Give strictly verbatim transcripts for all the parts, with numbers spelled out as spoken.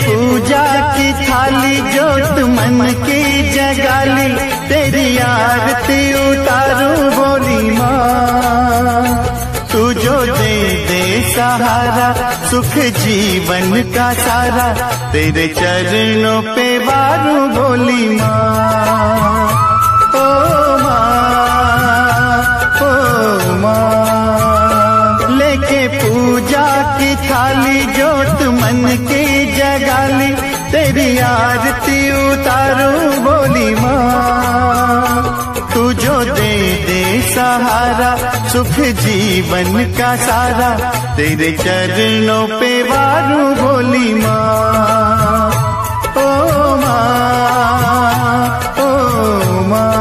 पूजा की थाली जोत मन की जगाली, तेरी आरती उतारूं बोली माँ। तू जो दे दे सहारा सुख जीवन का सारा, तेरे चरणों पे वारूं बोली माँ। ओ माँ, ओ माँ, लेके पूजा की थाली जोत मन की जगाली, तेरी आरती उतारूं बोली माँ। तू जो दे दे सहारा सुख जीवन का सारा, तेरे चरणों पे वारूं बोली माँ। ओ माँ, ओ माँ।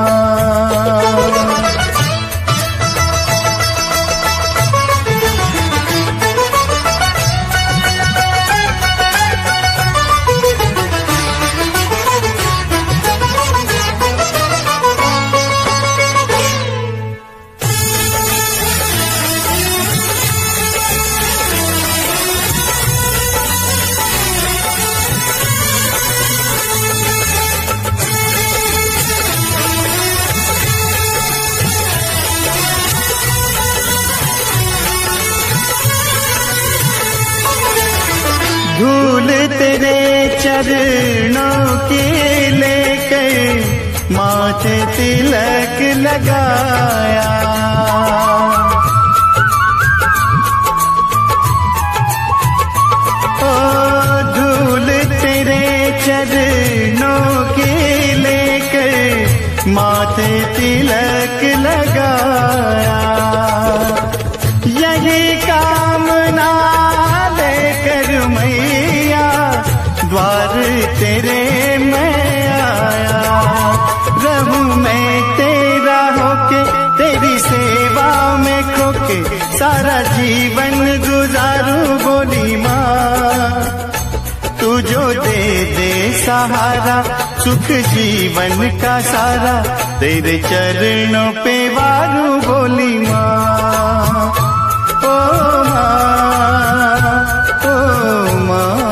धूल तेरे चरणों की लेकर माथे तिलक लगाया, ओ धूल तेरे चरणों की लेकर माथे तिलक लगाया। यही कामना लेकर मैया द्वार तेरे मैं आया। रहूं मैं तेरा होके तेरी सेवा में खोके, सारा जीवन गुजारूं बोली माँ। तू जो दे दे सहारा सुख जीवन का सारा, तेरे चरणों पे वारूं बोली माँ। ओ माँ, ओ माँ।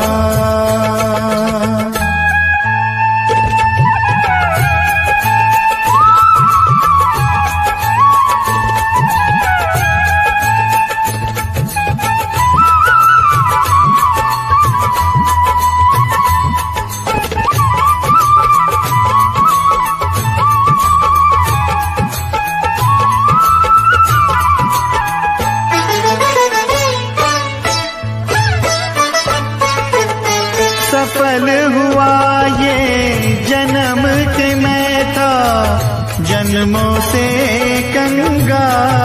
सफल हुआ ये जन्म के मैं था जन्मों से कंगाल।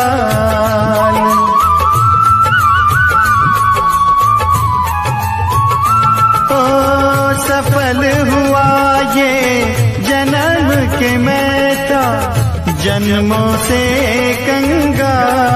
ओ सफल हुआ ये जन्म के मैं था जन्मों से कंगाल।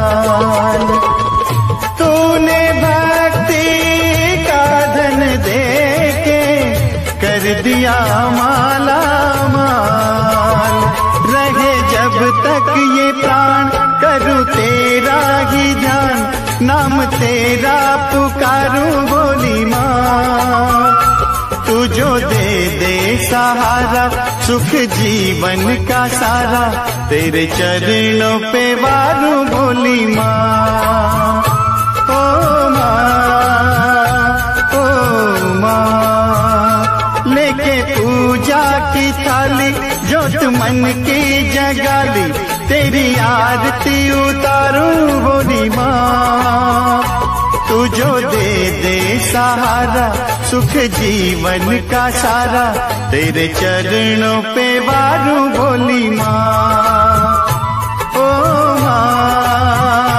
तूने भक्ति का धन दे के कर दिया माला माल। रहे जब तक ये प्राण करूं तेरा ही ध्यान, नाम तेरा पुकारूं बोली माँ। तू जो दे दे सहारा सुख जीवन का सारा, तेरे चरणों पे वारूं बोली माँ। ओ माँ, ओ माँ, लेके पूजा की थाली जोत मन की जगाली, तेरी आरती उतारूं बोली माँ। तू जो दे दे सहारा सुख जीवन का सारा, तेरे चरणों पे वारूं बोली माँ। ओ माँ।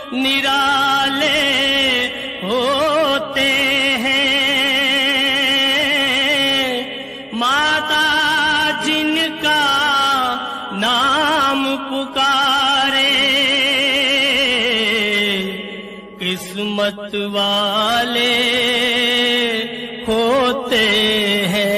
निराले होते हैं। माता जिनका नाम पुकारे किस्मत वाले होते हैं।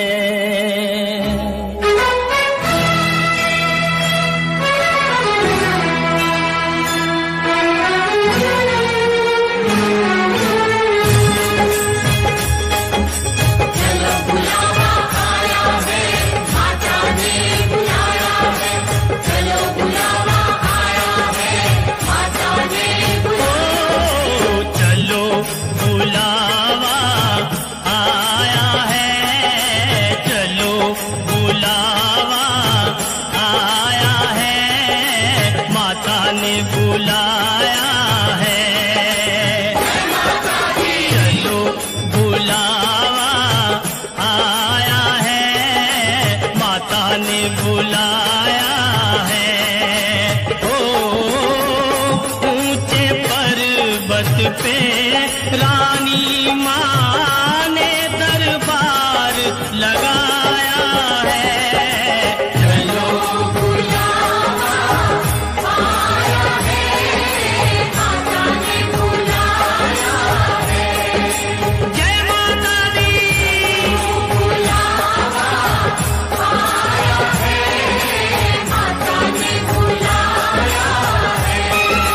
पे रानी माँ ने दरबार लगाया है। चलो बुलावा आया है, माता ने बुलाया है। जय माता दी। बुलावा आया है, माता ने बुलाया है।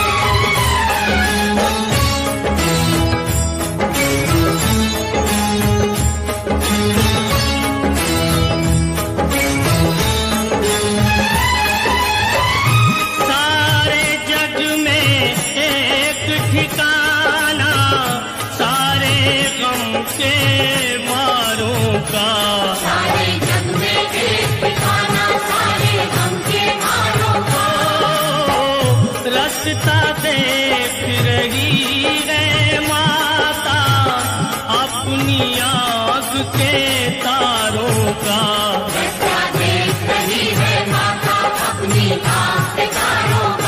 ठिकाना सारे गम के मारों का, सारे जग में एक ठिकाना सारे गम के मारों का। रास्ता देख रही है माता अपनी आँख के तारों का, रास्ता देख रही है माता अपनी आँख के तारों का।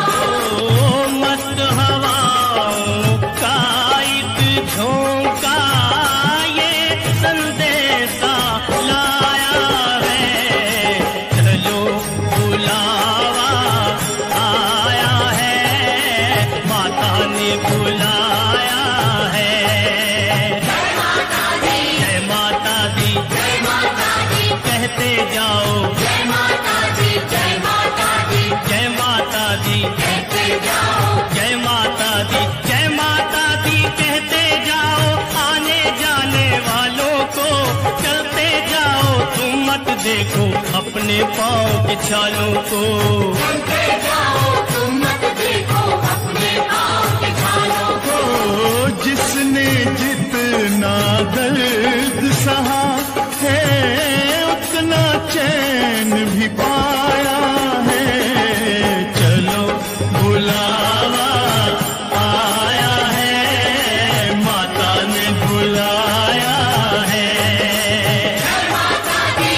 मस्त हवाओं का एक झोंका ये संदेशा लाया है। चलो बुलावा आया है, माता ने बुलाया है। जय माता दी, जय माता दी, जय माता दी कहते जाओ। जय माता दी, जय माता दी, जय माता दी कहते जाओ। जय माता दी, जय माता दी कहते जाओ। आने जाने वालों को चलते जाओ, तुम मत देखो अपने पाँव के छालों को। चलते जाओ तुम मत देखो अपने पाँव के छालों को। जिसने जितना दर्द सहा है उतना चैन भी पाया है। चलो बुलावा आया है, माता ने बुलाया है। जय माता दी।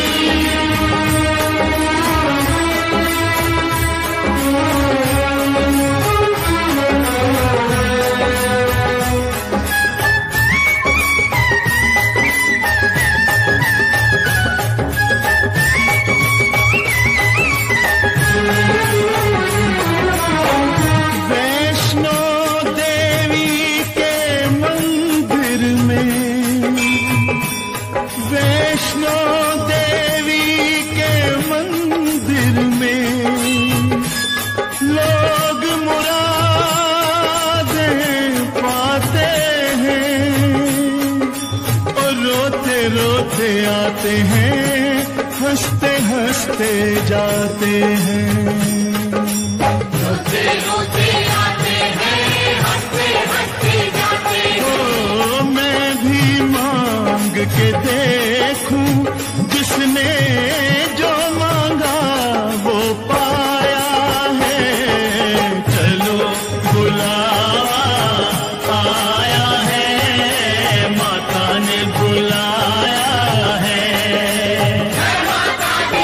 वैष्णो देवी के मंदिर में लोग मुरादें पाते हैं और रोते रोते आते हैं, हंसते हंसते जाते हैं। रोते रोते आते हैं, हंसते हंसते जाते हैं। ओ मैं भी मांग के देखूं, जिसने जो मांगा वो पाया है। चलो बुलावा आया है, माता ने बुलाया है। जय माता दी।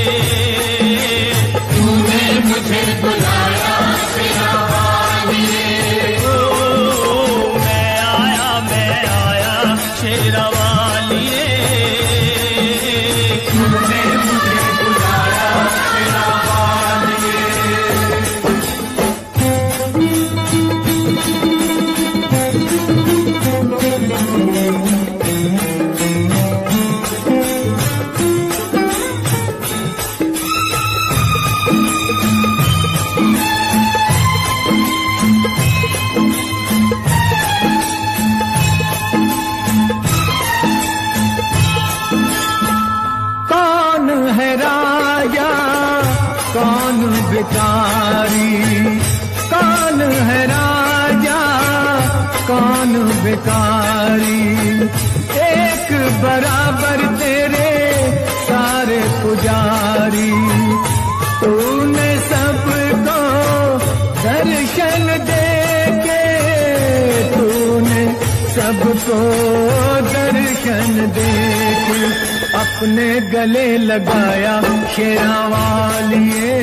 भिखारी, कौन है राजा कौन भिखारी, एक बराबर तेरे सारे पुजारी। तूने सबको दर्शन देके, तूने सबको दर्शन देके अपने गले लगाया शेरा वालिए।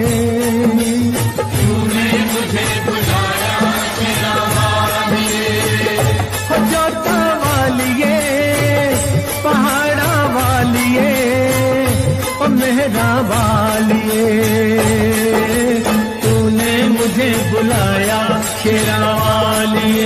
तूने मुझे बुलाया शेरा वालिए, जोता वालिए पहाड़ा वालिए और मेहरा वालिए। तूने मुझे बुलाया शेरा वालिए,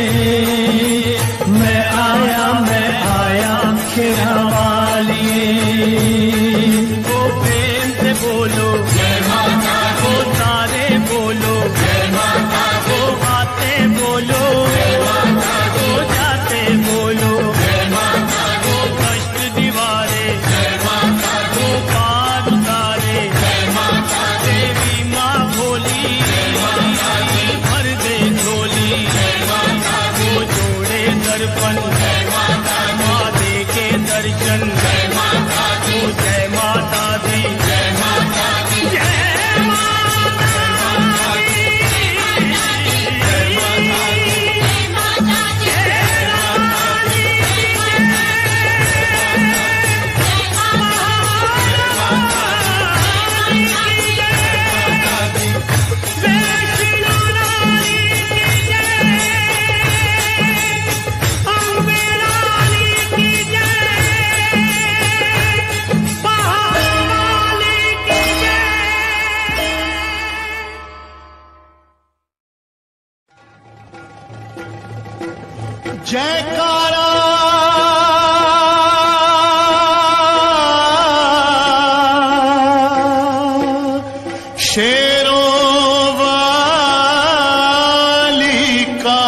मैं आया मैं आया शेरा वालिए। ओ प्रेम से बोलो जय माता दी, ओ तारे बोलो जय माता दी, ओ आते बोलो जय माता दी, ओ जाते बोलो जय माता दी, ओ कष्ट दीवारे जय माता दी, ओ पार उतारे जय माता दी, देवी माँ भोली भर दे झोली जय माता दी, ओ जोड़े दर्पण जय माता दी, माँ दे के दर्शन जय माता दी, ओ जय माता दी जय माता दी, जय माता दी जय माता दी, जय माता दी जयकारा शेरों वाली का।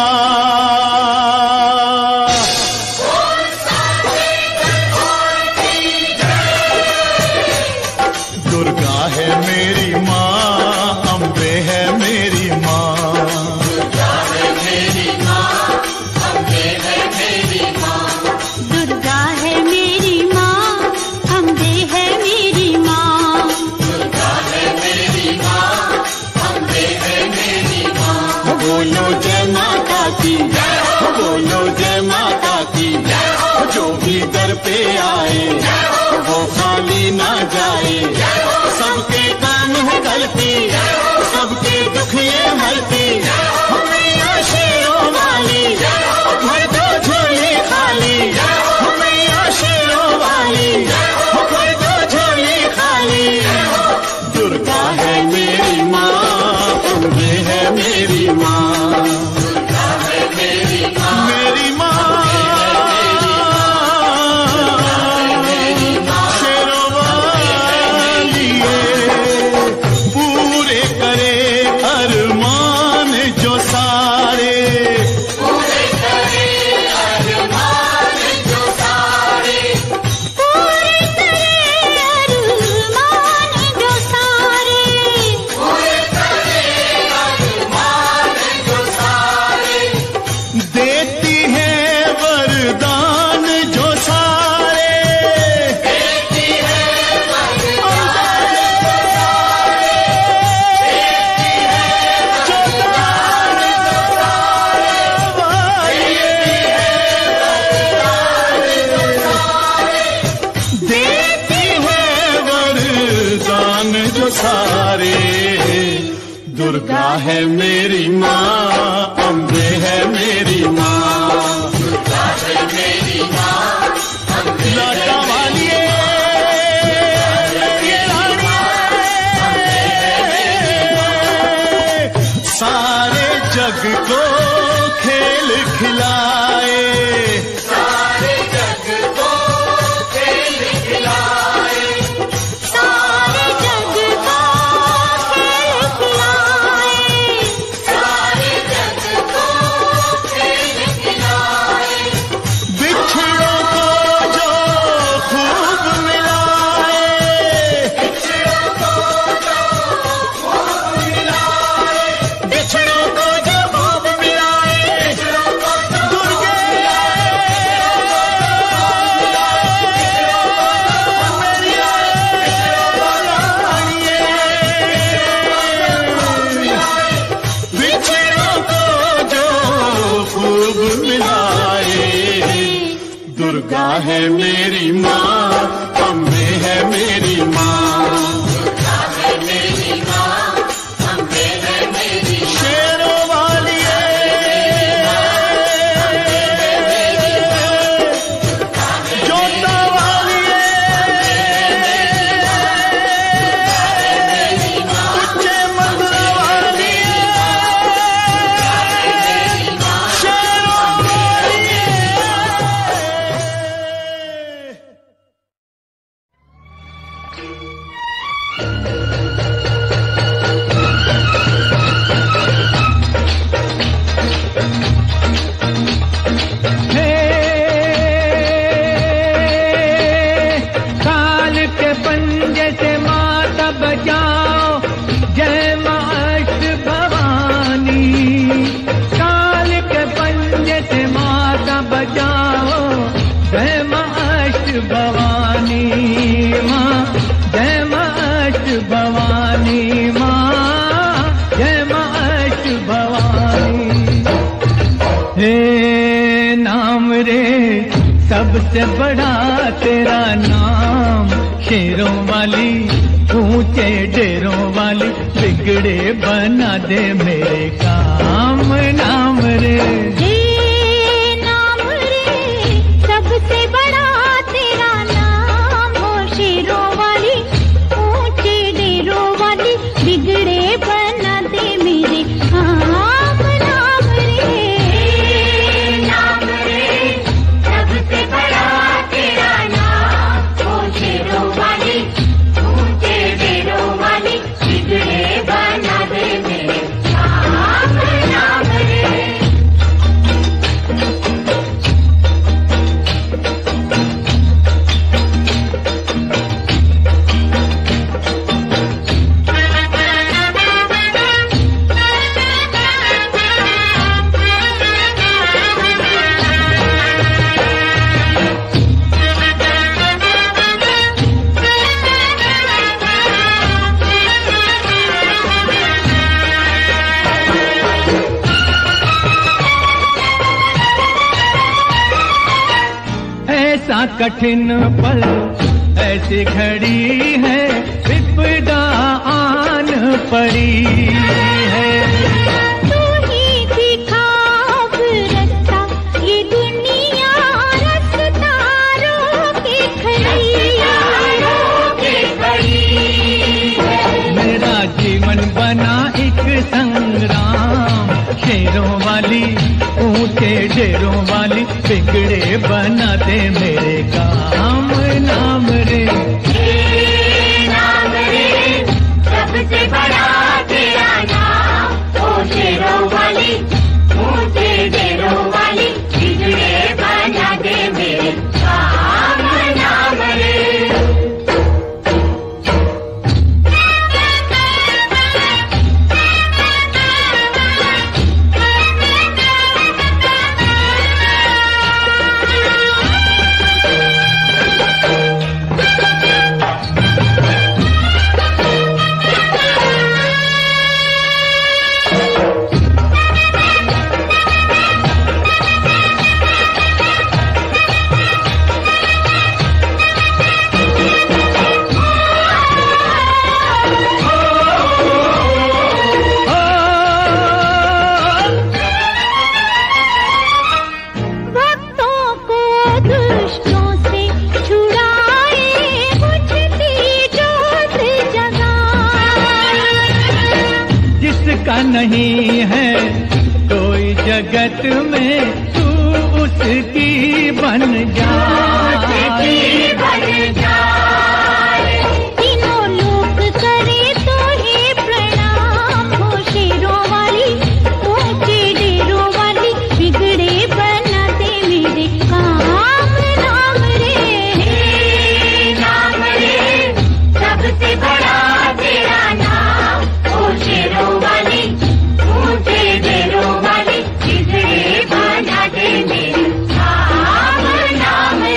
दुर्गा है मेरी माँ, अम्बे है मेरी माँ। दुर्गा है मेरी माँ, अम्बे है मेरी माँ, दुर्गा है मेरी माँ, अम्बे है मेरी माँ। दुर्गा है मेरी माँ, अम्बे है मेरी माँ। बोलो जय माता की, बोलो जय माता की। जो भी दर पे आए वो खाली ना जाए। सबके काम है गलती, सबके दुख ये हरती। मैया शेरों वाली भर दो झोली खाली। मैया शेरों वाली भर दो झोली खाली। दुर्गा है मेरी माँ, अम्बे है मेरी माँ। दुर्गा है मेरी माँ, मेरी माँ शेरों वाली पूरे करे अरमान जो सारे। पूरे करे अरमान जो सारे, पूरे करे अरमान जो सारे। पूरे करे अरमान जो सारे। देती है वरदान जो सारे। देती है वरदान जो सारे, देती है वरदान जो सारे, देती है वरदान जो सारे। दुर्गा है मेरी माँ, अम्बे है मेरी माँ। दुर्गा है मेरी माँ, अम्बे है लाटा वालिए सारे जग को खेल खिलाए। सारे जग को खेल खिलाए, सारे जग को खेल खिलाए। सारे जग को खेल है मेरी माँ, अम्बे है मेरी माँ, दुर्गा है मेरी माँ, अम्बे है मेरी माँ, शेरों वाली जोता वाली उच्चे मंदिर वाली शेरों वाली। हे काल के पंजे से माता बचाओ, जय माँ अष्ट भवानी। काल के पंजे से माता बचाओ, जय माँ अष्ट भवानी माँ, जय माँ अष्ट भवानी माँ, जय माँ अष्ट भवानी। हे नाम रे सबसे बड़ा तेरा नाम, शेरों वाली ऊंचे डेरों वाली, बिगड़े बना दे मेरे काम। नाम रे हे नाम रे सबसे बड़ा तेरा नाम, हो शेरों वाली ऊंचे डेरों वाली, बिगड़े बना दे मेरे काम। नाम रे नाम रे सबसे बड़ा तेरा नाम, ओ शेरों वाली ऊंचे डेरों वाली, बिगड़े बना दे मेरे काम। नाम रे ऐसा कठिन पल, ऐसी घड़ी है, विपदा आन पड़ी है। तू ही दिखा अब रास्ता, ये दुनिया रास्ता रोके खड़ी है। मेरा जीवन बना एक संग्राम, शेरों वाली ऊंचे डेरों वाली, बिगड़े बना दे मेरे काम। नाम रे नाम रे सबसे बड़ा तेरा नाम, ओ शेरों वाली ऊंचे डेरों वाली, बिगड़े बना दे मेरे काम। नाम रे नहीं है कोई जगत में, तू उसकी बन जा। तीनों लोक करे तो ही प्रणाम, हो शेरों वाली ऊंचे डेरों वाली, बिगड़े बना दे मेरे काम। नाम रे नाम रे सबसे बड़ा तेरा नाम, ओ शेरों वाली ऊंचे डेरों वाली, बिगड़े बना दे मेरे काम। नाम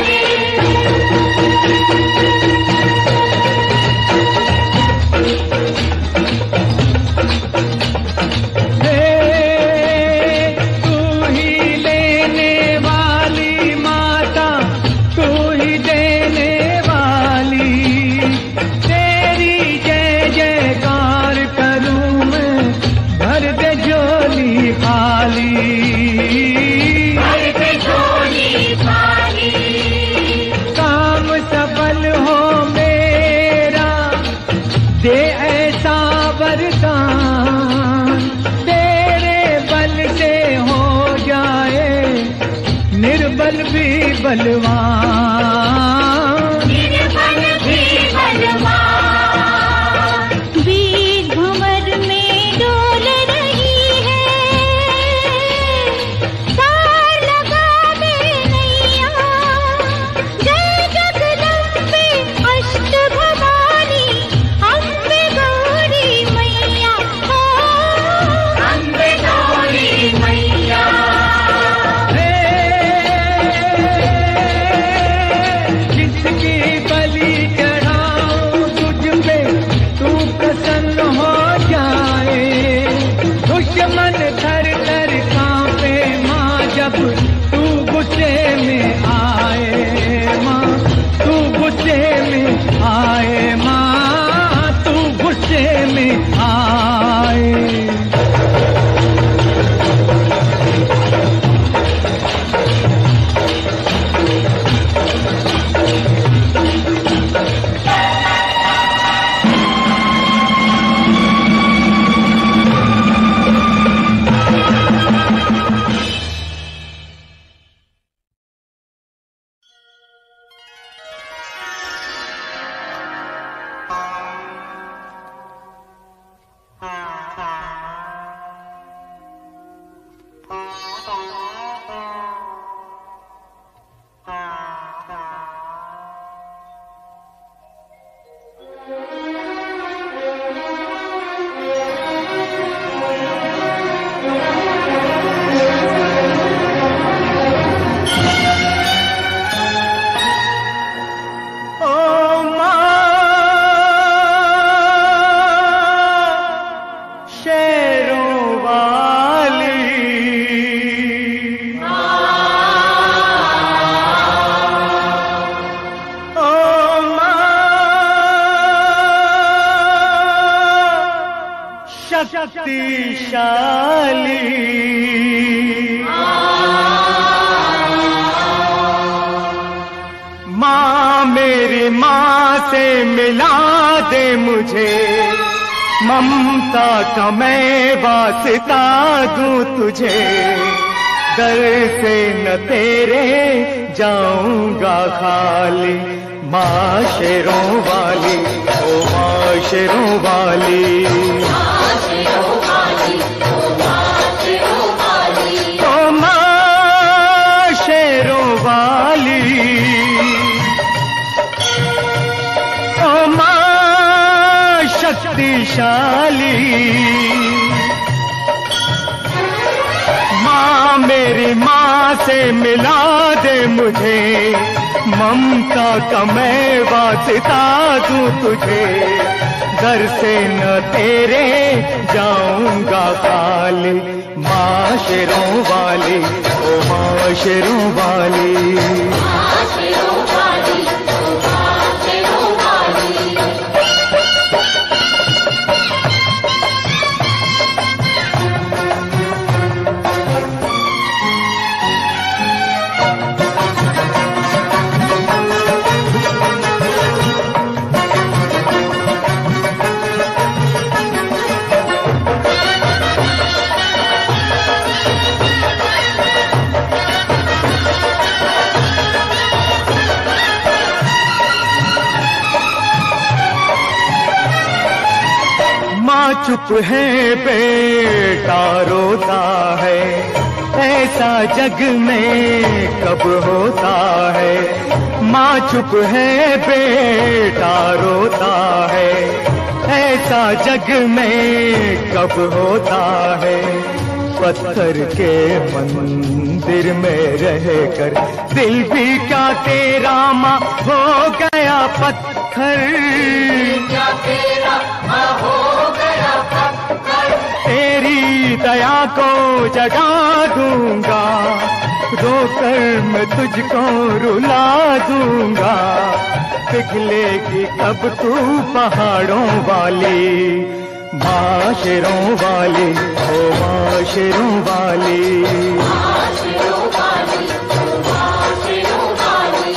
गुस्से में आए माँ, तू गुस्से में आए। शक्तिशाली माँ मेरी माँ से मिला दे मुझे, ममता का मैं वास्ता दूं तुझे, दर से न तेरे जाऊंगा खाली। माँ शेरों वाली ओ माँ शेरों वाली, ओ माँ शेरों वाली, ओ माँ शक्तिशाली, माँ मेरी माँ से मिला दे मुझे, ममता का मैं वास्ता दूं तुझे, घर से न तेरे जाऊंगा खाली। माँ शेरों वाली ओ माँ शेरों वाली, माँ शेरों वाली ओ माँ शेरों वाली। चुप है बेटा रोता है, ऐसा जग में कब होता है। माँ चुप है बेटा रोता है, ऐसा जग में कब होता है। पत्थर के मंदिर में रहकर दिल भी क्या तेरा माँ हो गया पत्थर, क्या तेरा माँ हो गया पत्थर। तेरी दया को जगा दूंगा, रोकर मैं तुझको रुला दूंगा। पिघलेगी कब तू पहाड़ों वाली, माँ शेरों वाली ओ माँ शेरों वाली, माँ शेरों वाली ओ माँ शेरों वाली।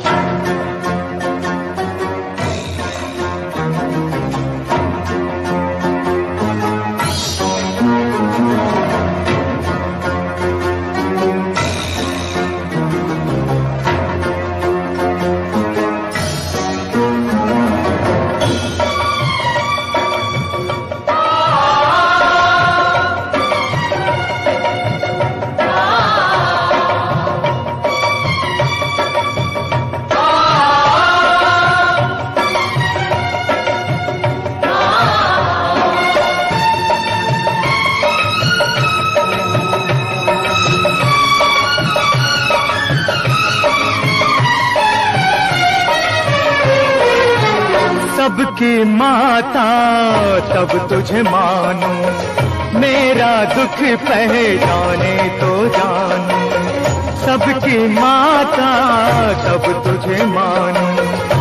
सबकी माता तब तुझे मानूं, मेरा दुख पहचाने तो जानूं। सबकी माता तब तुझे मानूं,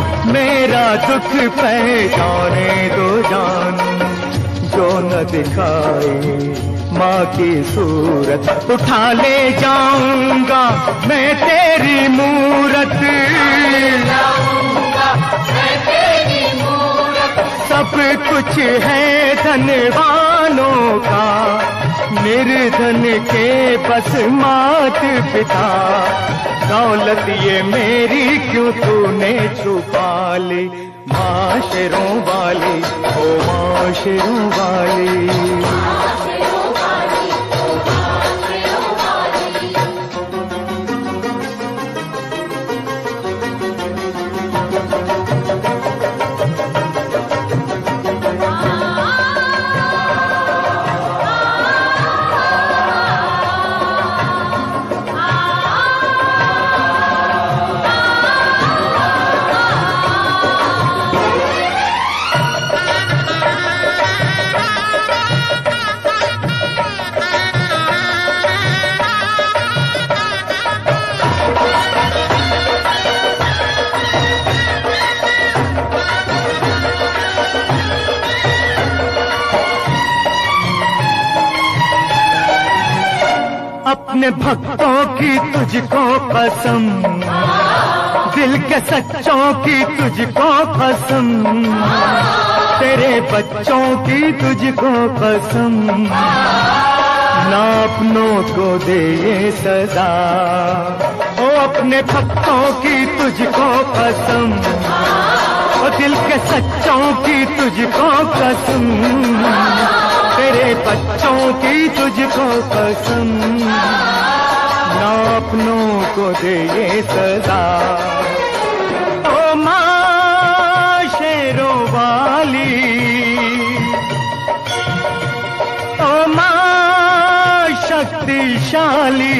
दुख पहचाने दो जानू, जो न दिखाए माँ की सूरत। उठा ले जाऊंगा मैं तेरी मूरत, सब कुछ है धनवानों का, निर्धन के बस मात पिता। दौलत ये मेरी क्यों तूने छुपा ली, माशरों वाली ओ माशरों वाली। अपने भक्तों की तुझको कसम, दिल के सच्चों की तुझको कसम, तेरे बच्चों की तुझको कसम, ना अपनों को दे ये सजा। ओ अपने भक्तों की तुझको कसम, ओ दिल के सच्चों की तुझको कसम, तेरे बच्चों की तुझको कसम, ना अपनों को दे ये सजा। ओ माँ शेरों वाली, ओ माँ शक्तिशाली,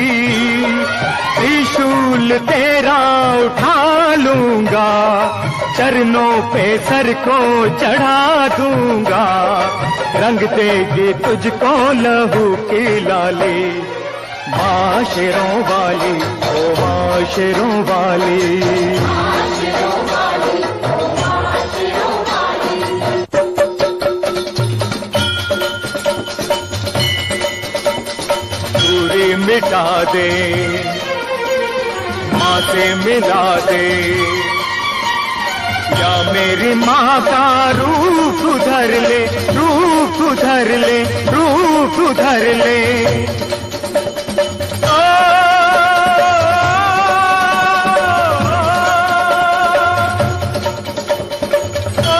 त्रिशूल तेरा उठा लूंगा, चरणों पे सर को चढ़ा दूंगा, रंग देगी तुझको लहू की लाली। माँ शेरों वाली ओ माँ शेरों वाली, दूरी मिटा दे, माँ से मिला दे, या मेरी माँ का रूप उधर ले, रूप उधर ले, रूप उधर ले। ओ, ओ,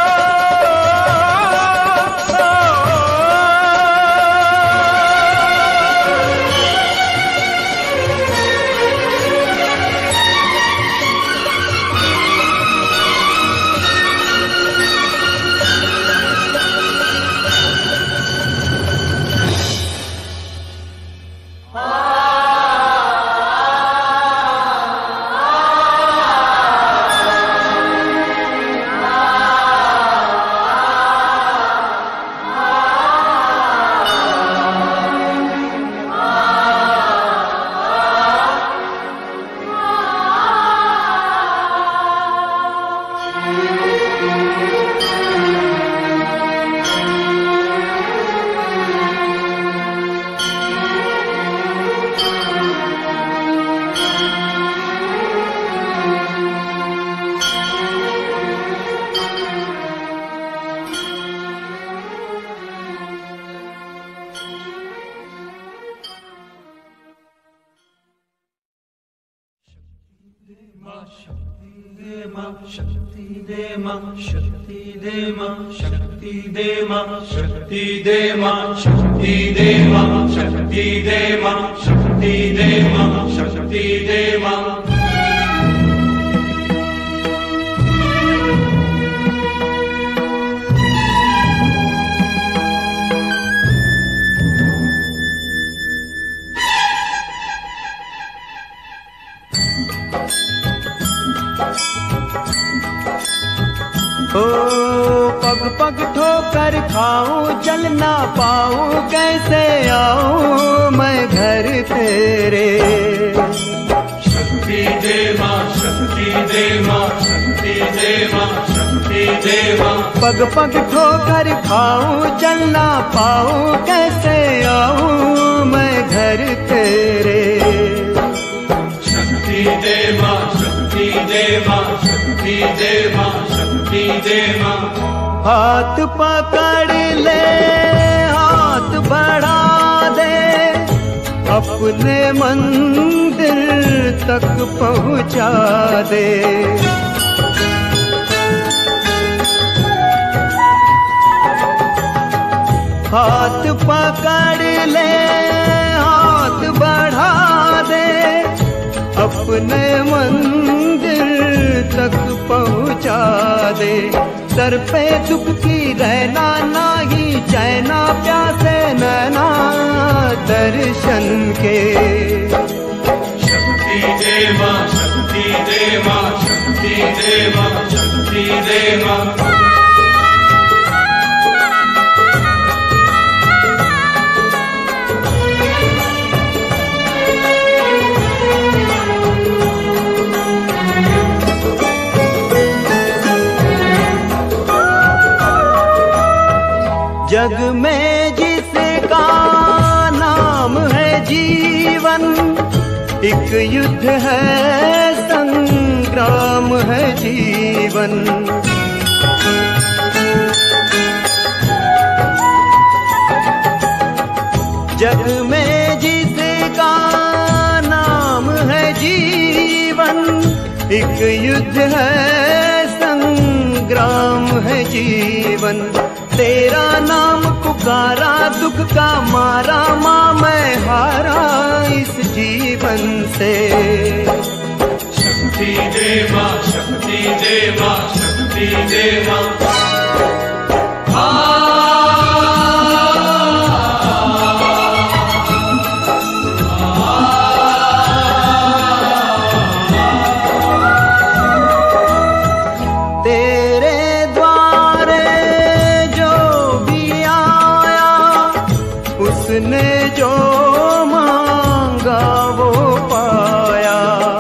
शक्ति दे माँ, शक्ति दे माँ, शक्ति दे माँ, शक्ति दे माँ, शक्ति दे माँ, शक्ति दे माँ, शक्ति दे माँ, शक्ति दे माँ। ओ पग पग ठोकर खाऊं, जल ना पाऊं, कैसे आऊं मैं घर तेरे। शक्ति दे माँ, शक्ति दे माँ, शक्ति पग पग ठोकर खाऊं चल ना पाऊं कैसे आऊं मैं घर तेरे। शक्ति दे मां, शक्ति दे मां, शक्ति दे मां, शक्ति दे मां। हाथ पकड़ ले हाथ बढ़ा दे अपने मंदिर तक पहुंचा दे। हाथ पकड़ ले हाथ बढ़ा दे अपने मंदिर तक पहुंचा दे। सर पे दुख की रहना नाही चैना प्यासे नैना दर्शन के। शक्ति दे मां, शक्ति दे मां, शक्ति दे मां, शक्ति दे मां। जग में जिसका नाम है जीवन एक युद्ध है संग्राम है जीवन। जग में जिसका नाम है जीवन एक युद्ध है संग्राम है जीवन। तेरा नाम पुकारा दुख का मारा माँ मैं हारा इस जीवन से। शक्ति दे मां, शक्ति दे मां, शक्ति दे मां। उसने जो मांगा वो पाया।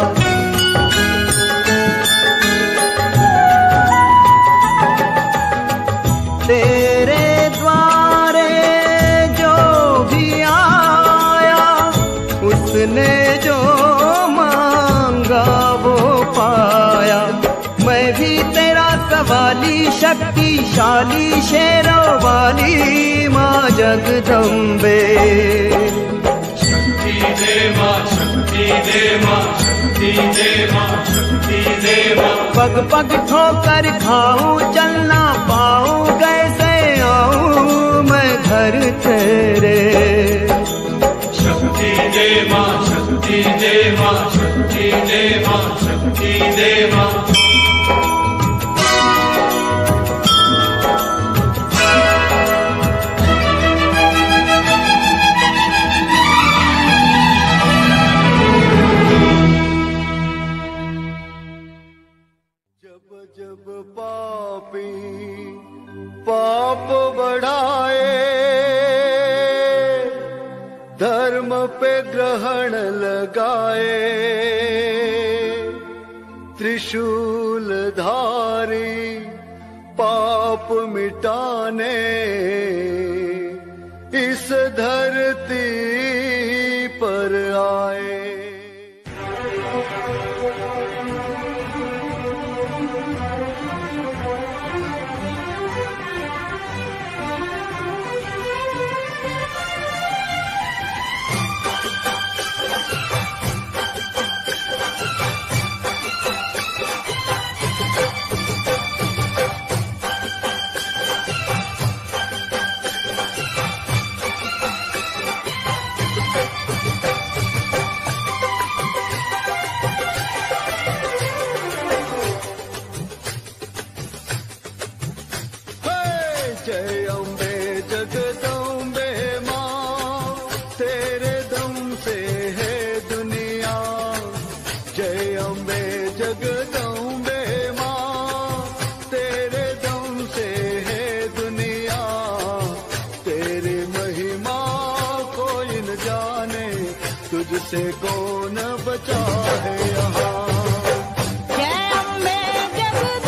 तेरे द्वारे जो भी आया उसने जो मांगा वो पाया। मैं भी तेरा सवाली शक्तिशाली शेरों वाली माँ जगदम्बे। शक्ति दे मां, शक्ति दे मां, शक्ति दे मां, शक्ति दे मां। पग पग ठोकर खाऊं चल ना पाऊं कैसे आऊं मैं घर तेरे। शक्ति दे मां, शक्ति दे मां, शक्ति दे मां, शक्ति दे मां। जब पापी पाप बढ़ाए धर्म पे ग्रहण लगाए त्रिशूल धारी पाप मिटाने इस धरती पर आए। जय अम्बे जगदम्बे माँ तेरे दम से है दुनिया। जय अम्बे जगदम्बे माँ तेरे दम से है दुनिया। तेरी महिमा कोई न जाने तुझसे कौन बचा है यहाँ। जय अम्बे जगदम्बे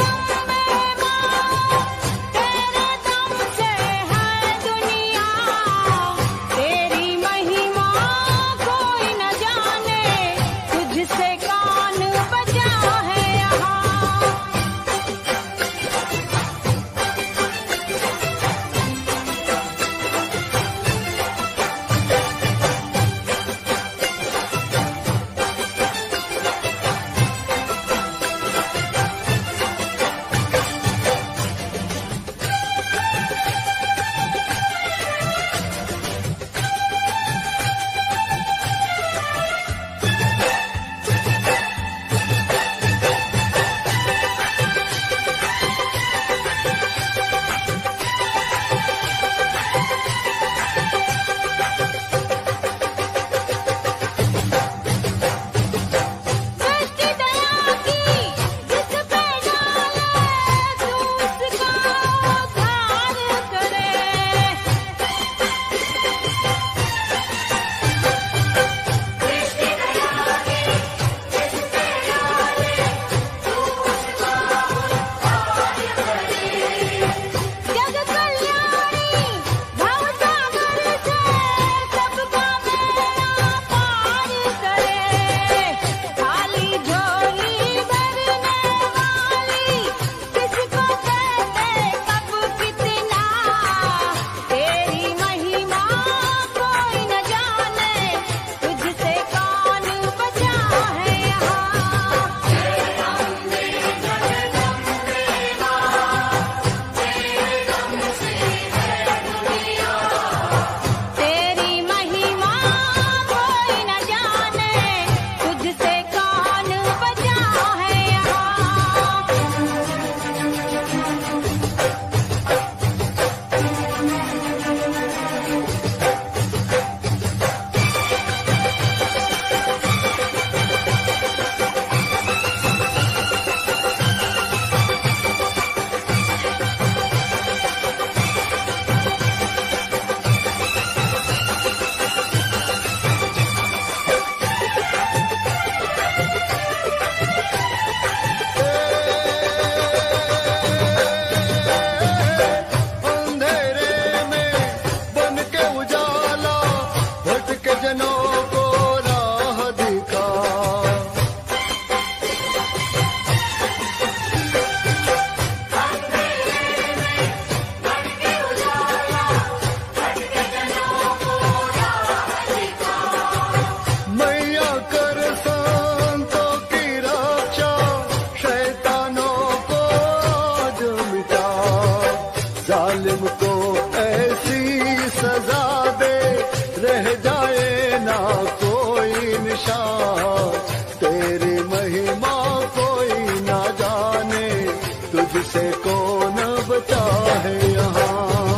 तुझसे कौन बचा है यहाँ।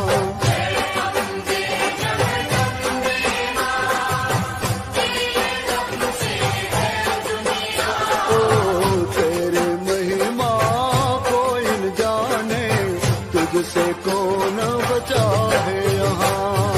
ओ तेरे महिमा कोई न जाने, तुझसे कौन बचा है यहाँ।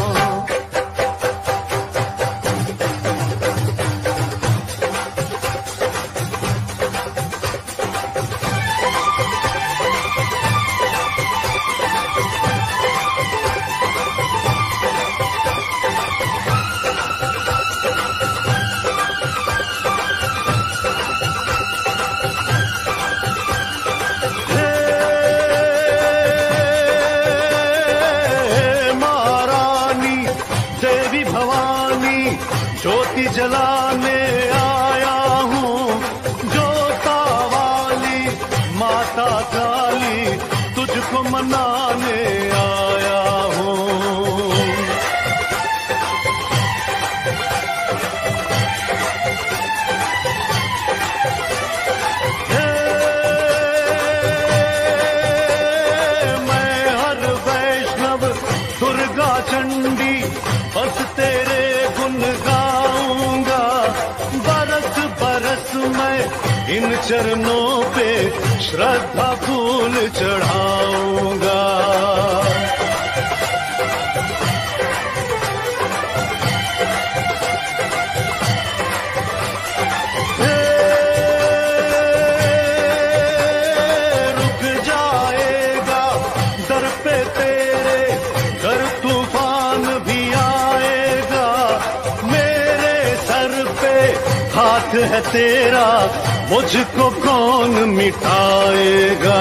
ज्योति जलाने आया हूँ, जोता वाली माता काली तुझको मनाने आया हूँ। मैं हर वैष्णव दुर्गा चंडी बस तेरे गुण गाऊंगा, बरस बरस मैं इन चरणों पे श्रद्धा फूल चढ़ाऊंगा। रुक जाएगा दर पे तेरे, घर तूफान भी आएगा, मेरे सर पे हाथ है तेरा, मुझको कौन मिटाएगा।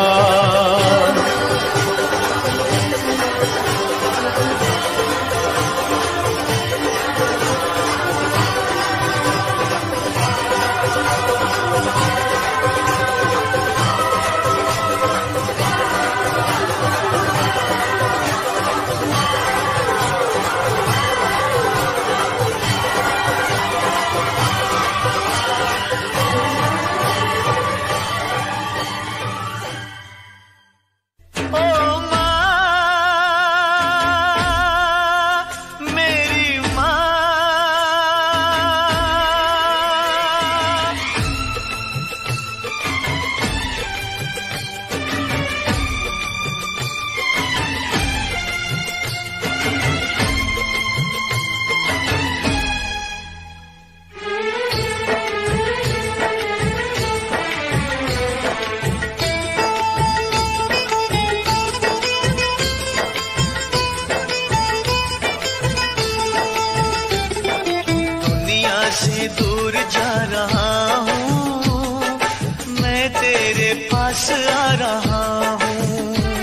पास आ रहा हूँ,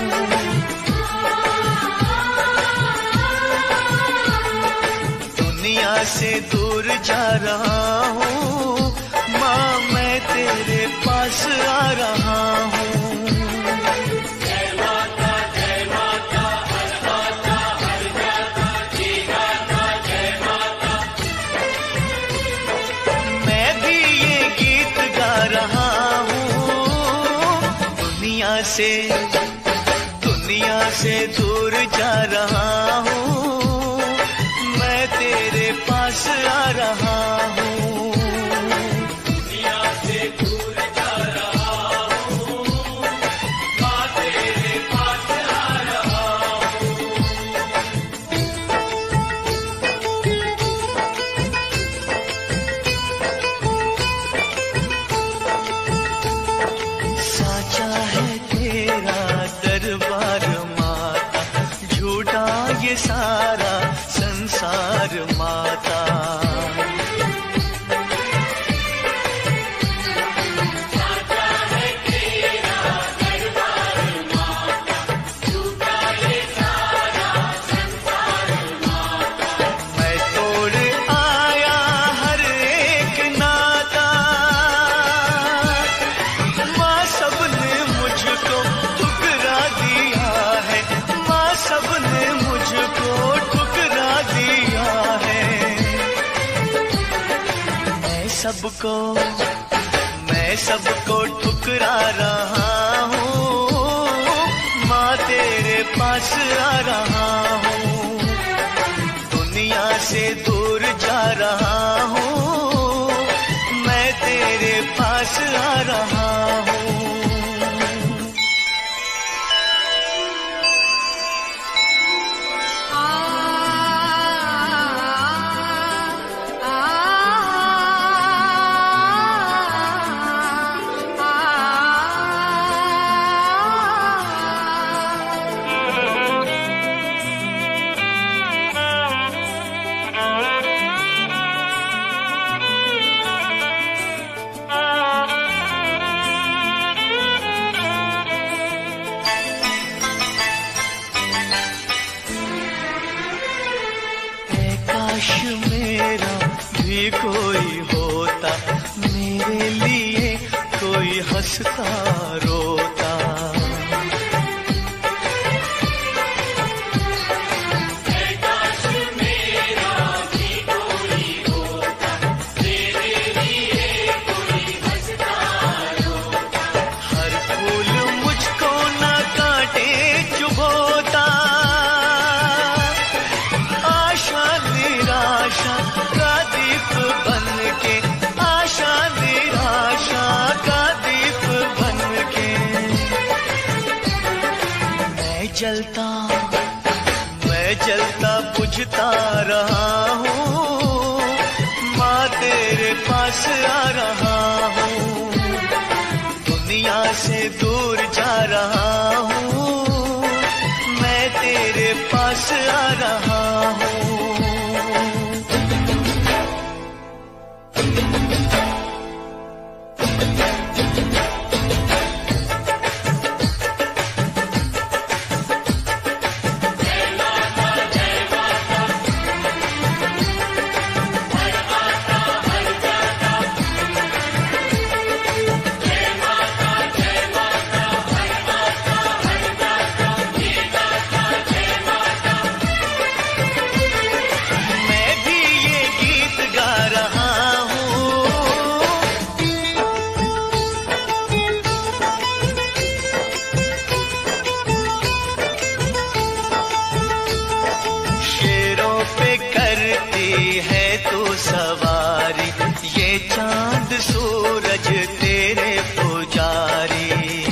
दुनिया से दूर जा रहा हूँ, माँ मैं तेरे पास आ रहा हूँ। जय माता जय माता हर माता हर जाता जी गाता जय माता। मैं भी ये गीत गा रहा हूँ, दुनिया से दुनिया से दूर जा रहा हूँ, मैं तेरे पास आ रहा हूँ। दुनिया से दूर जा रहा हूँ, माँ तेरे पास आ रहा हूँ। साचा है तेरा दरबार माता, झूठा ये सारा संसार माता। साचा है तेरा दरबार माता, झूठा ये सारा संसार माता। मैं तोड़ आया हर एक नाता, माँ सबने मुझको ठुकरा दिया है, माँ सबने मुझको ठुकरा दिया है। मैं सबको मैं सबको ठुकरा रहा हूँ, पास आ रहा हूँ, दुनिया से दूर जा रहा हूँ, मैं तेरे पास आ रहा हूँ। मेरा भी कोई होता, मेरे लिए कोई हंसता रोता। काश मेरा भी कोई होता, मेरे लिए कोई हंसता रोता। हर फूल मुझको न काटे चुभोता, आशा निराशा का दीप बन के, आशा निराशा का दीप बन के मैं जलता, मैं जलता बुझता रहा हूँ, माँ तेरे पास आ रहा हूँ, दुनिया से दूर जा रहा हूँ, मैं तेरे पास आ रहा हूँ। सवारी ये चांद सूरज तेरे पुजारी,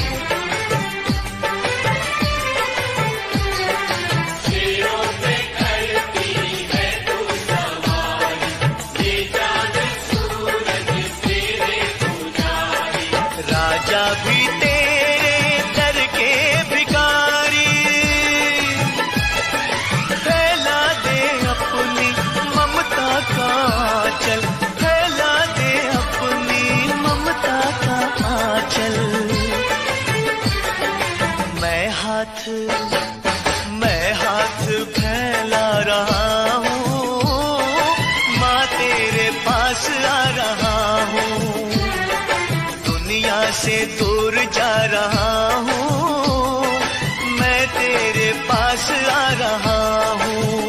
शेरों पे करती है तू सवारी, ये चांद सूरज तेरे पुजारी। राजा भी तेरे दर के भिखारी, फैला दे अपनी ममता का आंचल, फैला दे अपनी ममता का आंचल। मैं हाथ, मैं हाथ फैला रहा हूँ, माँ तेरे पास आ रहा हूँ, दुनिया से दूर जा रहा हूँ, मैं तेरे पास आ रहा हूँ।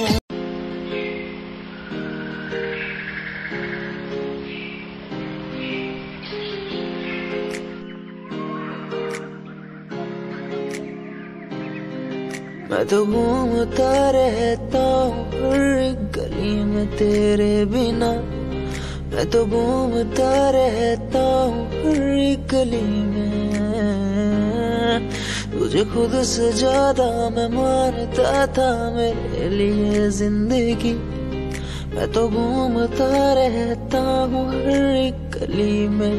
मैं तो घूमता रहता हूँ हर एक गली में तेरे बिना, मैं तो घूमता रहता हूँ हर एक गली में, तुझे खुद से ज्यादा मैं मानता था मेरे लिए जिंदगी। मैं तो घूमता रहता हूँ हर एक गली में,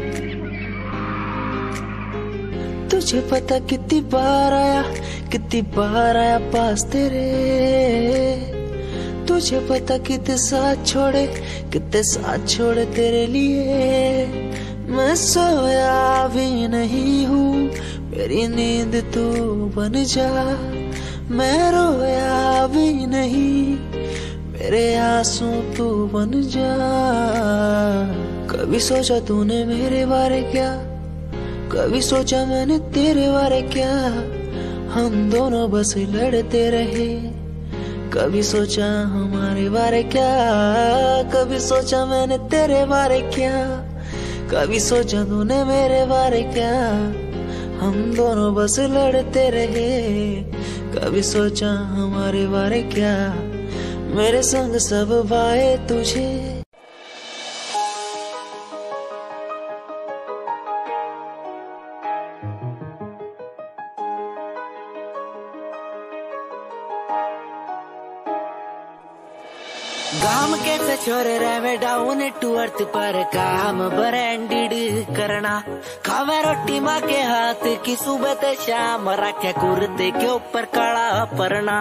तुझे पता कितनी बार आया, कितनी बार आया पास तेरे, तुझे पता कितने साथ छोड़े, कितने साथ छोड़े तेरे लिए। मैं सोया भी नहीं हूँ, मेरी नींद तू बन जा, मैं रोया भी नहीं, मेरे आंसू तू बन जा। कभी सोचा तूने मेरे बारे क्या, कभी सोचा मैंने तेरे बारे क्या, हम दोनों बस लड़ते रहे। कभी सोचा हमारे बारे क्या, कभी सोचा मैंने तेरे बारे क्या, कभी सोचा तूने मेरे बारे क्या, हम दोनों बस लड़ते रहे। कभी सोचा हमारे बारे क्या, मेरे संग सब भाए तुझे। गाम कैसे छोरे रहे डाउन टू अर्थ पर काम ब्रांडेड करना, खावे रोटी माँ के हाथ की सुबह ते शाम, रखे कुर्ते के ऊपर काला परना।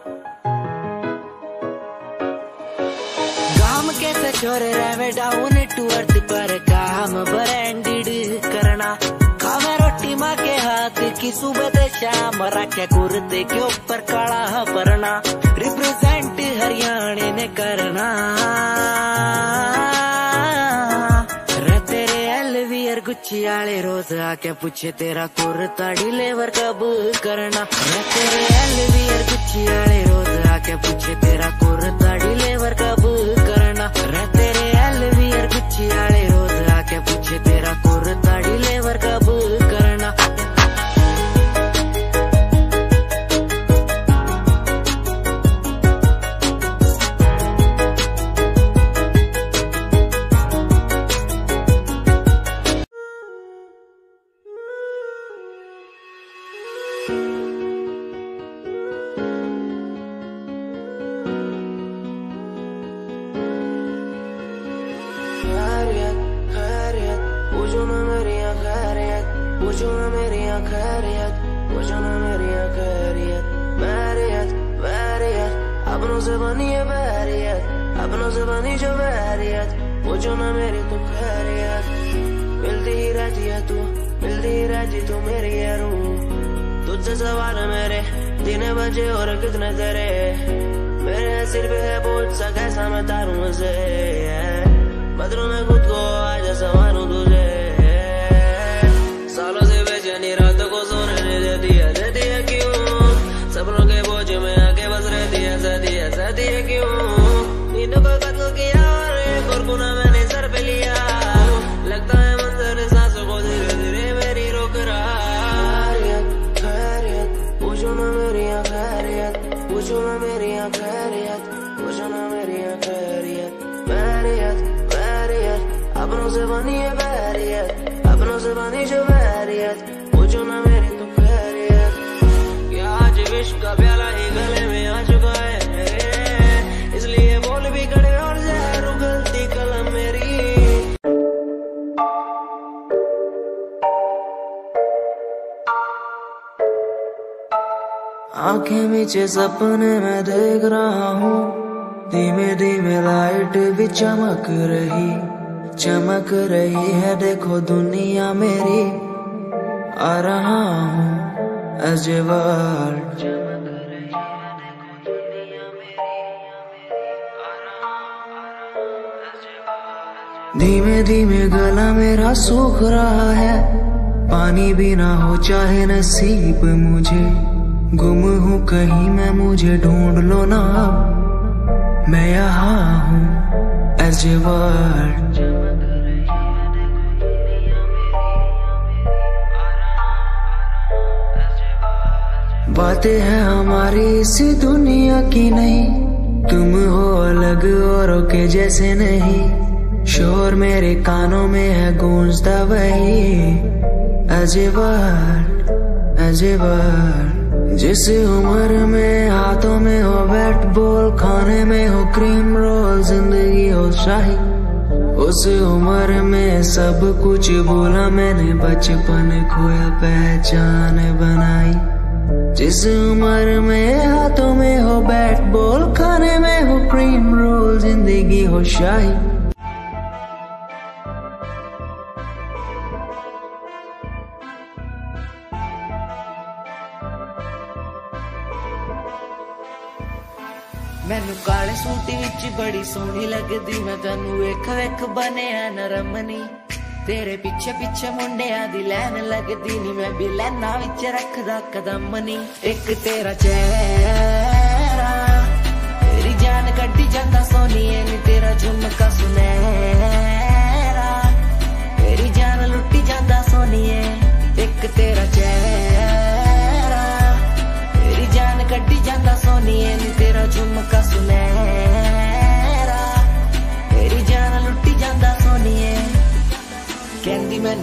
गाम कैसे छोरे रहे डाउन टू अर्थ पर काम ब्रांडेड करना, खावे रोटी माँ के हाथ की सुबह ते शाम, रखे कुर्ते के ऊपर काला परना। रिप्रेजेंट हरियाणा ने करना, रे तेरे एलवीआर गुच्ची आले रोज आके पूछे तेरा कुर्ता डिलीवर कब करना, रे तेरे एलवीआर गुच्ची आले रोज आके पूछे तेरा कुर्ता डिलीवर कब करना, रे तेरे एलवीआर गुच्ची आले रोज आके पूछे तेरा कुर्ता डिलीवर कब करना। पूछो ना मेरी खैरियत, पूछो ना मेरी खैरियत, पूछो ना मेरी खैरियत। बैरियत बैरियत अपनों से बनी है बैरियत, अपनों से बनी जो बैरियत, पूछो ना मेरी तू खैरियत। मिलती ही रहती है तू, मिलती ही रहती तू मेरी है रूह, तुझसे सवाल मेरे दिन बजे और कितने तेरे, मेरे सिर पे है बोझ सा कैसा मैं तारूं उसे, बदलूं मैं खुद को आज संवारूं तुझे। सालों से बेचैनी रात को सोने नहीं देती है, देती है क्यों, सपनों के बोझ में आके बस रहती है, सहती है सहती है क्यों। नींदों को कत्ल किया और एक और गुनाह मैंने सर पे लिया, लगता है मंजर सांसों को धीरे धीरे मेरी रोक रहा। खैरियत खैरियत पूछो ना मेरी खैरियत, पूछो ना मेरी खैरियत, पूछो ना मेरी खैरियत। बैरियत बैरियत अपनों से बनी है बैरियत, अपनों से बनी जो बैरियत, पूछो ना मेरी तो खैरियत। क्या आज विश्व का प्याला ही गले में आ चुका है मेरे, इसलिए बोल भी खड़े और जहर उगलती कलम मेरी। आंखें नीचे सपने में देख रहा हूँ, धीमे धीमे लाइट भी चमक रही, चमक रही है देखो दुनिया मेरी, आ रहा हूँ as a world। धीमे धीमे गला मेरा सूख रहा है, पानी भी ना हो चाहे नसीब मुझे, गुम हूँ कहीं मैं मुझे ढूंढ लो ना, मैं यहाँ हूँ as a world। बातें हैं हमारी इसी दुनिया की नहीं, तुम हो अलग औरों के जैसे नहीं, शोर मेरे कानों में है गूंजता वही as a word, as a word। जिस उम्र में हाथों में हो बैट बॉल, खाने में हो क्रीम रोल, जिंदगी हो शाही, उस उम्र में सब कुछ भूला मैंने, बचपन खोया पहचान बनाई। जिस उम्र में हाथों में हो बैट बॉल, खाने में हो क्रीम रोल, जिंदगी हो शाही। मैनू काले सूट विच बड़ी सोहनी लगदी, मैं तैनू वेख वेख बनिया नरमनी, तेरे पीछे पीछे मुंडिया दी लैन लगदी नी, मैं भी लैना विच रखदा कदम नी। एक तेरा चेहरा तेरी जान कड्डी जांदा सोनिए नी, तेरा झुमका सुनहरा तेरी जान लुट्टी जांदा सोनिए। एक तेरा चेहरा तेरी जान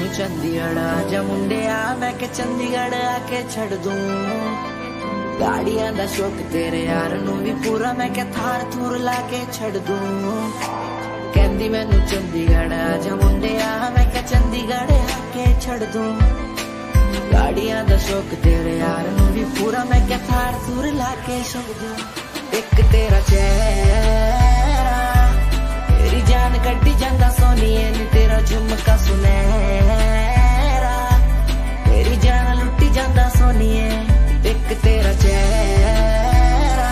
मैनू चंडीगढ़ आजा मुंडिया, मैं के चंडीगढ़ आके छड़ दूं गाड़ियां दा शौक तेरे यार नू भी पूरा, मैं के थार थूर लाके छड़ दूं। कहंदी मैनू चंडीगढ़ आजा मुंडिया, मैं के चंडीगढ़ आके छड़ दूं गाड़ियां दा शौक तेरे यार नू भी पूरा, मैं के थार थूर लाके छड़ दूं। एक तेरा चेहरा तेरी जान कड्डी जांदा सोनिए नी, तेरा झुमका सुनहरा तेरी जान लुटी जांदा सोनिए। एक तेरा चेहरा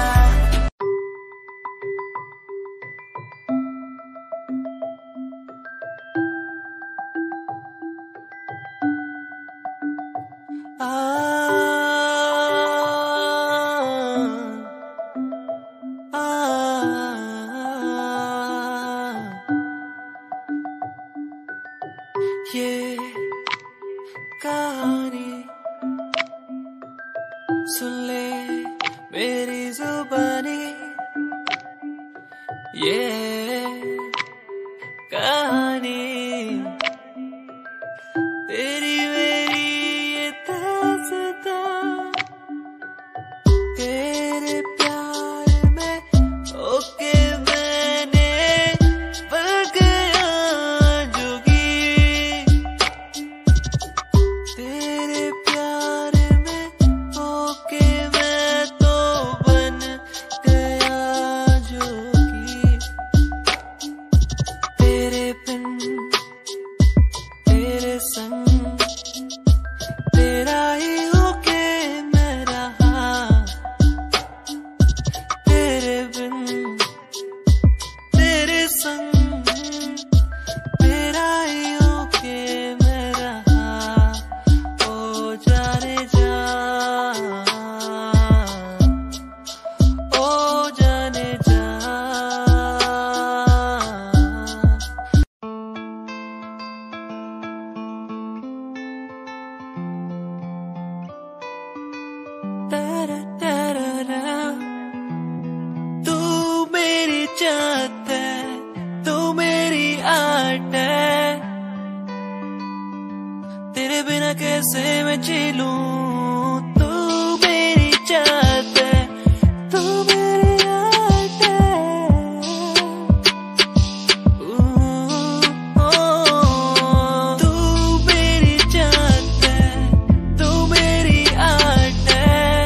आ, आ, ये कहानी सुन ले मेरी जुबानी, ये कहानी तेरी मेरी ये दास्तां, तेरे प्यार में ओके मैंने पल गया जोगी, तेरे प्यार में ओके मैं तो बन गया जोगी। तेरे बिन तेरे संग तेरा ही होके मैं रहा, तेरे बिन तेरे संग तेरा ही होके मैं रहा। ओ जाने जा, ओ जाने जा। तारा तारा रा, तू मेरी चाहत है, तू मेरी आट है, तेरे बिना कैसे मैं जी लूं। तू मेरी चाहत है, तू मेरी आट है, ओ, तू मेरी चाहत है, तू मेरी आट है,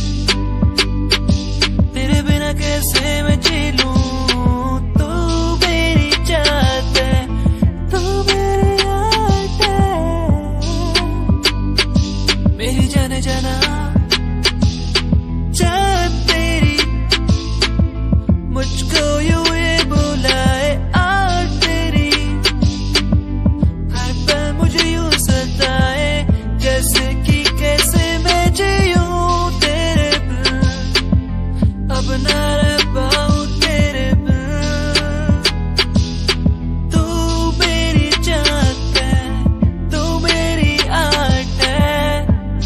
तेरे बिना कैसे मैं जी लूं। तू मेरी चाहत है, तू मेरी आट है, मेरी जाने जाना चाहत तेरी, मुझको यूं ये बुलाए आज तेरी, हर पल मुझे यूं सताए जैसे कि कैसे मैं जीऊं तेरे बिन, अब ना रह पाऊं तेरे बिन। तू मेरी चाहत है, तू मेरी आट है,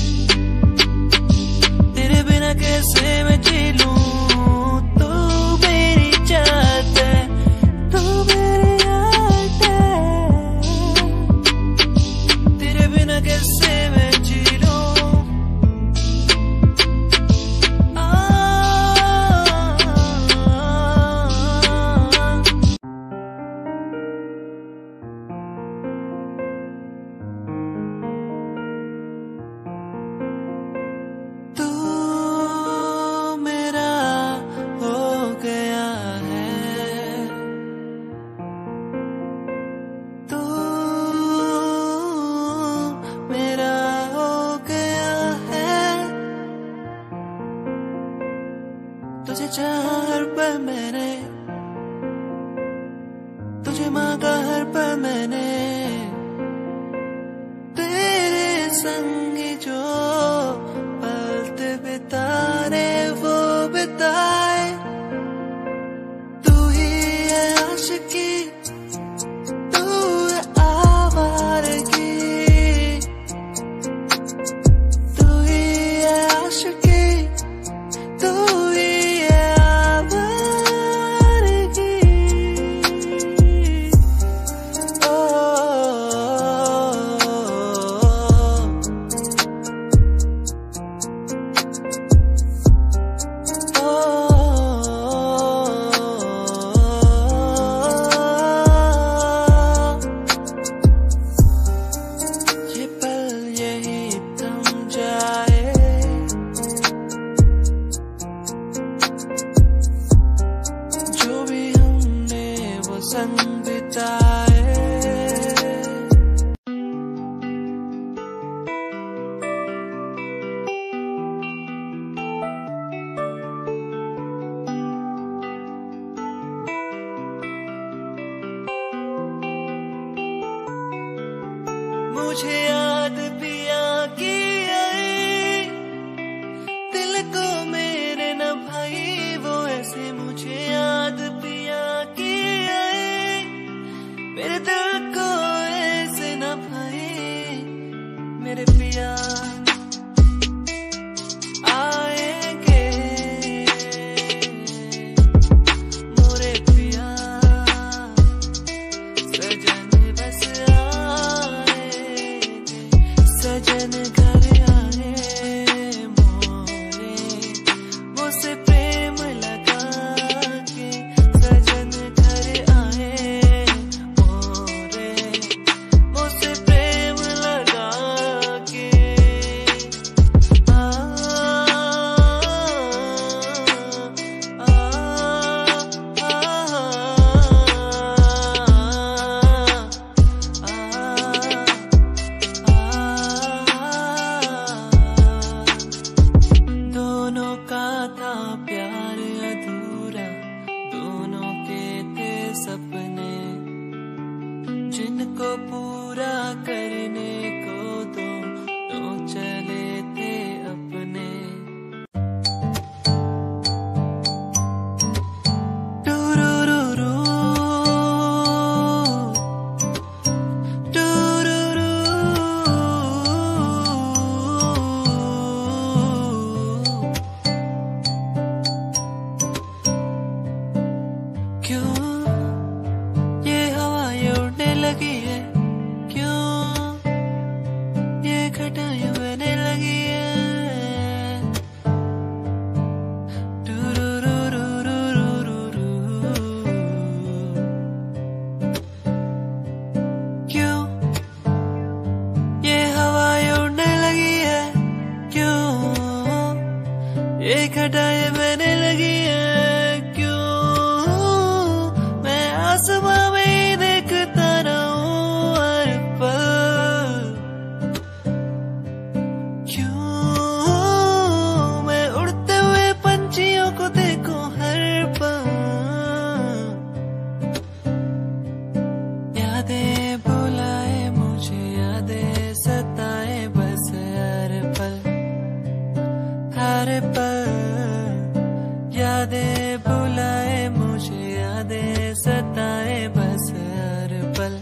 तेरे बिना कैसे मैं जी लूं। तू मेरी चाहत है, तू मेरी आट है, तेरे बिना कैसे मैं जी लूं। आ, तू मेरा हो गया है, तू मेरा हो गया है, तुझे चाहा हर पल मैंने, तुझे मांगा हर पल मैंने, तेरे संग जो पल बिताने वो बिताए। तू ही है आशिकी, तू है आवारगी, तू ही है आशिकी, तू ही है आवारगी। ओ, मुझे याद पिया की आई, दिल को मेरे न भाई वो ऐसे मुझे याद पिया की आई, मेरे दिल को ऐसे न भाई मेरे पिया आएंगे मोरे पिया सजन बस आएंगे, सजन घर आए मोरे मुझसे प्रेम लगा के, सजन घर आए मोरे मुझसे प्रेम लगा के। आ, आ, दोनों का था प्यार अधूरा, दोनों के थे सपने जिनको पूरा करने को दोनों चले थे अपने। टूरूरूरू, टूरूरू, क्यों ये हवाएं उड़ने लगी है, क्यों ये घटाएं बहने लगी है। टूरूरूरूरूरूरू, क्यों ये हवाएं उड़ने लगी है, क्यों ये घटाएं बहने लगी है, क्यों मैं आसमां में ही देखता रहूं हर पल, क्यों मैं उड़ते हुए पंछियों को देखूं हर पल। यादें बुलाए मुझे, यादें सताए बस हर पल, हर पल। यादें बुलाए मुझे, यादें सताए बस हर पल।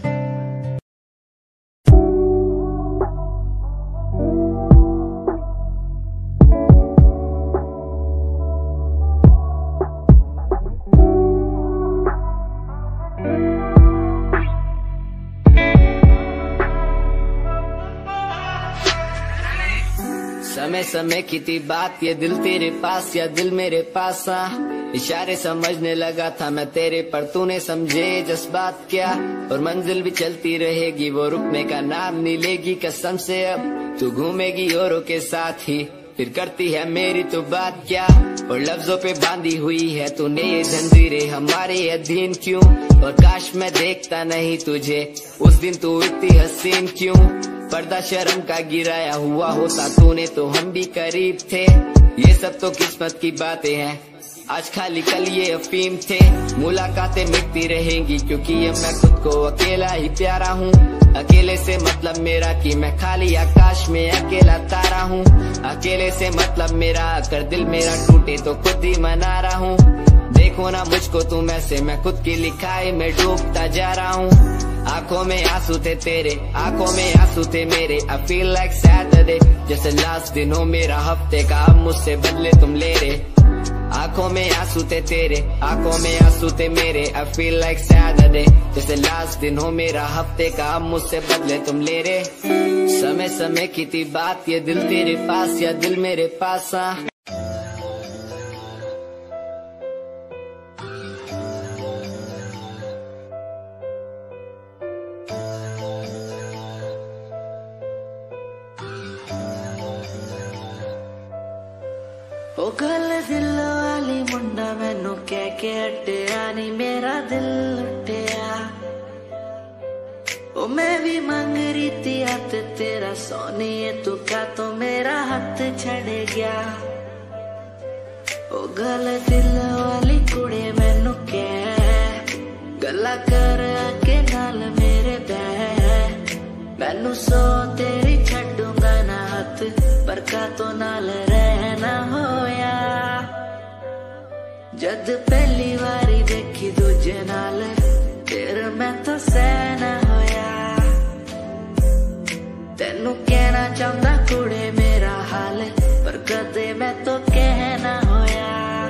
समय समय की थी बात, ये दिल तेरे पास या दिल मेरे पास आ, इशारे समझने लगा था मैं तेरे पर, तूने समझे जज्बात क्या। और मंजिल भी चलती रहेगी, वो रुकने का नाम नहीं लेगी कसम से। अब तू घूमेगी औरों के साथ ही, फिर करती है मेरी तो बात क्या। और लफ्जों पे बांधी हुई है तूने ये जंजीरें हमारे अधीन क्यों। और काश मैं देखता नहीं तुझे उस दिन, तू इतनी हसीन क्यों। पर्दा शर्म का गिराया हुआ होता तूने तो हम भी करीब थे। ये सब तो किस्मत की बातें हैं, आज खाली कल ये अफीम थे। मुलाकातें मिटती रहेंगी क्योंकि अब मैं खुद को अकेला ही प्यारा हूँ। अकेले से मतलब मेरा कि मैं खाली आकाश में अकेला तारा हूँ। अकेले से मतलब मेरा अगर दिल मेरा टूटे तो खुद ही मना रहा हूँ। देखो ना मुझको तुम ऐसे, मैं खुद की लिखाई में डूबता जा रहा हूँ। आंखों में आंसू थे तेरे, आंखों में आंसू थे मेरे। I feel like Saturday, जैसे लास्ट दिन हो मेरा हफ्ते का, अब मुझसे बदले तुम ले रहे। आंखों में आंसू थे तेरे, आंखों में आंसू थे मेरे। I feel like Saturday, जैसे लास्ट दिन हो मेरा हफ्ते का, अब मुझसे बदले तुम ले रहे। समय समय की थी बात, ये दिल तेरे पास या दिल मेरे पास आ। ओ गल दिल वाली मुंडा मैनू कह के हटिया नी मेरा दिल लुटिया। ओ मैं भी मंग रही थी हाथ तेरा सोनिए, तू क्या तो मेरा हाथ छड़ गया। ओ गल दिल वाली कुड़े मैनू कह गला कर आके नाल मेरे बह। मैनू सो तेरी छड्डूंगा ना हथ पर का तो नाल रहना होया जद पहली बारी देखी दूजे नाल तेरे मैं तो सहना होया तेनू कहना चाहता कुड़े मेरा हाल पर कदे मैं तो कहना होया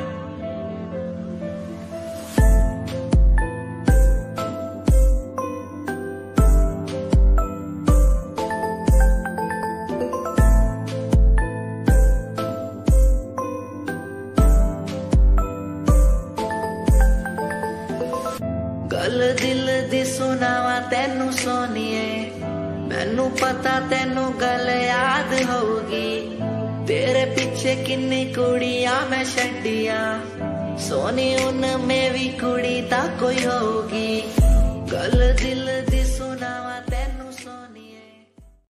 गल दिल दी सुनावा तेनू सोनिए मैनू पता तेनू गल याद होगी तेरे पीछे किन्नी कुड़ियां मैं छड्डिया सोनी उनमें भी कुड़ी ता कोई होगी गल दिल